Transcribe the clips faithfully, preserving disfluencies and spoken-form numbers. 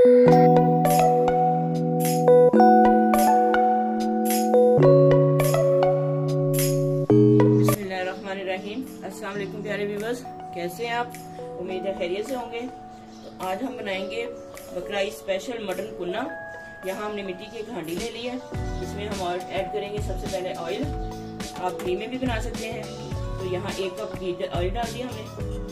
बिस्मिल्लाहिर्रहमानिर्रहीम। अस्सलाम वालेकुम प्यारे व्यूअर्स, कैसे हैं आप? उम्मीद है खैरियत से होंगे। तो आज हम बनाएंगे बकरा ईद स्पेशल मटन कुन्ना। यहाँ हमने मिट्टी की एक हांडी ले ली है। इसमें हम ऑयल ऐड करेंगे। सबसे पहले ऑयल, आप घी में भी बना सकते हैं। तो यहाँ एक कप घी ऑयल डाल दिया हमने।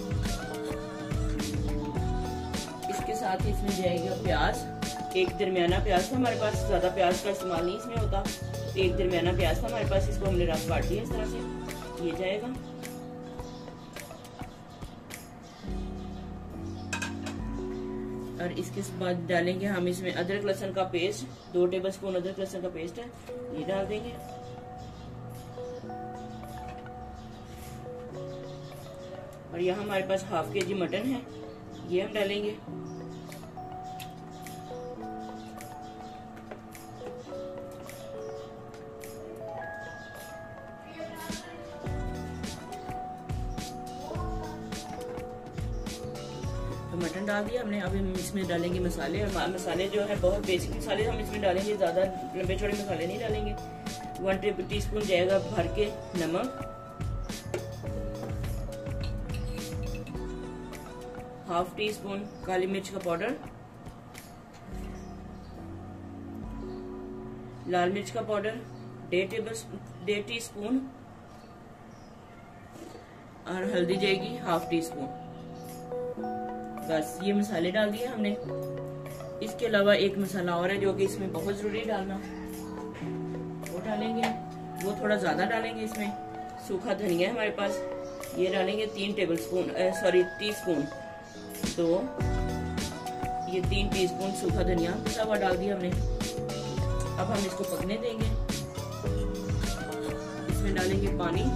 इसके साथ ही इसमें जाएगा प्याज, एक दरमियाना प्याज था हमारे पास, ज्यादा प्याज का इस्तेमाल नहीं इसमें होता। एक दरमियाना प्याज था हमारे पास, इसको हमने रफ काट दिया इस तरह से। ये जाएगा। और इसके बाद डालेंगे हम इसमें अदरक लहसुन का पेस्ट, दो टेबल स्पून अदरक लहसुन का पेस्ट है, ये डाल देंगे। और यहाँ हमारे पास हाफ के जी मटन है, ये हम डालेंगे। तो मटन डाल दिया हमने। अब हम इसमें डालेंगे मसाले। और मसाले जो है बहुत बेसिक मसाले हम इसमें डालेंगे, ज्यादा लंबे चौड़े मसाले नहीं डालेंगे। वन टेबल टी स्पून जाएगा भर के नमक, हाफ टी स्पून काली मिर्च का पाउडर, लाल मिर्च का पाउडर डेढ़ टेबल डेढ़ टी स्पून, और हल्दी जाएगी हाफ टी स्पून। बस ये मसाले डाल दिए हमने। इसके अलावा एक मसाला और है जो कि इसमें बहुत जरूरी डालना, वो डालेंगे। वो थोड़ा ज्यादा डालेंगे इसमें। सूखा धनिया है हमारे पास, ये डालेंगे तीन tablespoon sorry teaspoon. तो ये तीन टीस्पून सूखा धनिया पिसा हुआ डाल दिया हमने। अब हम इसको पकने देंगे। इसमें डालेंगे पानी,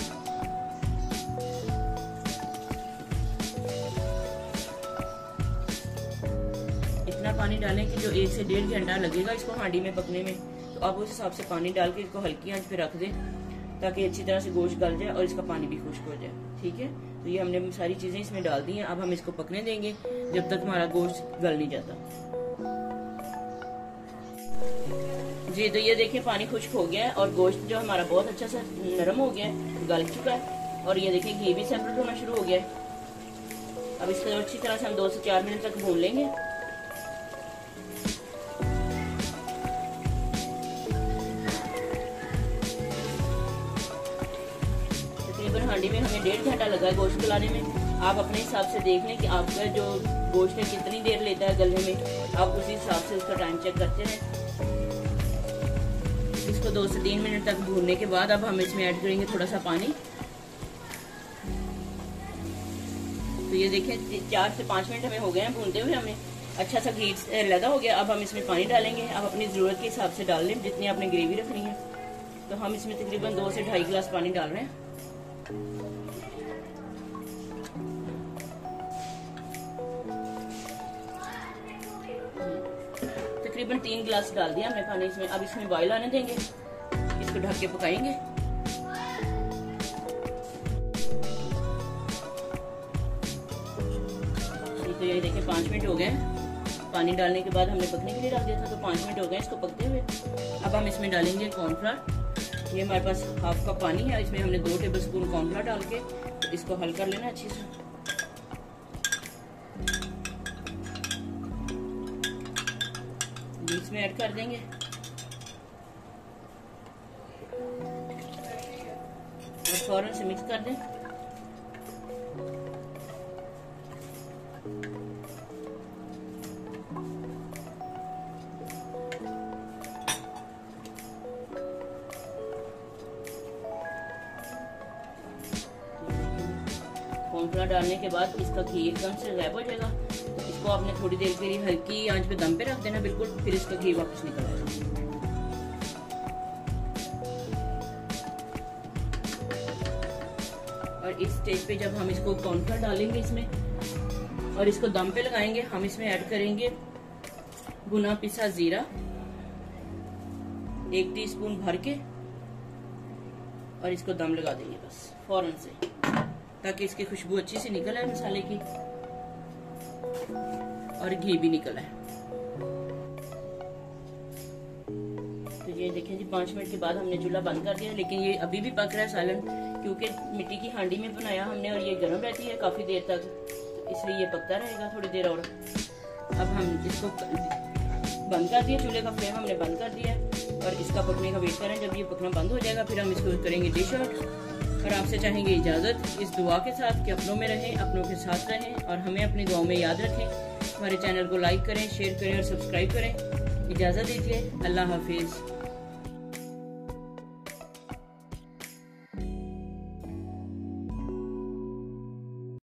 इतना पानी डालें कि जो एक से डेढ़ घंटा लगेगा इसको हांडी में पकने में। तो आप उस हिसाब से पानी डाल के इसको हल्की आंच पे रख दें ताकि अच्छी तरह से गोश्त गल जाए और इसका पानी भी खुश्क हो जाए। ठीक है, तो ये हमने सारी चीजें इसमें डाल दी हैं। अब हम इसको पकने देंगे जब तक हमारा गोश्त गल नहीं जाता। जी, तो ये देखिए पानी खुश्क हो गया है और गोश्त जो हमारा बहुत अच्छा सा नरम हो गया है, गल चुका है। और ये देखिए घी भी सेपरेट होना शुरू हो गया है। अब इसको अच्छी तरह से हम दो से चार मिनट तक भून लेंगे। हांडी में हमें डेढ़ घंटा लगा है गोश्त गलाने में। आप अपने हिसाब से देख लें कि आपका जो गोश्त है कितनी देर लेता है गलने में, आप उसी हिसाब से उसका टाइम चेक करते हैं। इसको दो से तीन मिनट तक भूनने के बाद अब हम इसमें ऐड करेंगे थोड़ा सा पानी। तो ये देखिए चार से पांच मिनट हमें हो गए हैं भूनते हुए, हमें अच्छा सा घी लगा हो गया। अब हम इसमें पानी डालेंगे। आप अपनी जरूरत के हिसाब से डाल लें जितनी आपने ग्रेवी रखनी है। तो हम इसमें तकरीबन दो से ढाई गिलास पानी डाल रहे हैं। तकरीबन तीन गिलास डाल दिया हमने पानी इसमें। अब इसमें बॉयल आने देंगे, इसको ढक के पकाएंगे। तो ये देखिए पाँच मिनट हो गए। पानी डालने के बाद हमने पकने के लिए डाल दिया था, तो पाँच मिनट हो गए इसको पकते हुए। अब हम इसमें डालेंगे कॉर्नफ्लोर। ये हमारे पास हाफ कप पानी है, इसमें हमने दो टेबल स्पून कॉर्नफ्लोर डाल के इसको हल कर लेना अच्छे से। इसमें ऐड कर देंगे और फौरन से मिक्स कर दें। कॉर्नफ्लोर डालने के बाद इसका घी एकदम से गायब हो जाएगा। इसको आपने थोड़ी देर के लिए हल्की आंच पे दम पे रख देना बिल्कुल, फिर इसका घी वापस निकल आएगा। और इस स्टेज पे जब हम इसको कॉर्नफ्लोर डालेंगे इसमें और इसको दम पे लगाएंगे, हम इसमें ऐड करेंगे भुना पिसा जीरा एक टीस्पून भर के, और इसको दम लगा देंगे बस फौरन से, ताकि इसकी खुशबू अच्छी सी निकल आए मसाले की और घी भी निकल आए। ये देखें जी पाँच मिनट के बाद हमने चूल्हा बंद कर दिया, लेकिन ये अभी भी पक रहा है सालन, क्योंकि मिट्टी की हांडी में बनाया हमने और ये गर्म रहती है काफ़ी देर तक, तो इसलिए ये पकता रहेगा थोड़ी देर और। अब हम इसको बंद कर दिया, चूल्हे का फ्लेम हमने बंद कर दिया और इसका पकने का वेट करें। जब ये पकना बंद हो जाएगा फिर हम इसको करेंगे डिश आउट और आपसे चाहेंगे इजाज़त इस दुआ के साथ कि अपनों में रहें, अपनों के साथ रहें और हमें अपनी दुआओं में याद रखें। हमारे चैनल को लाइक करें, शेयर करें और सब्सक्राइब करें। इजाज़त दीजिए, अल्लाह हाफिज़।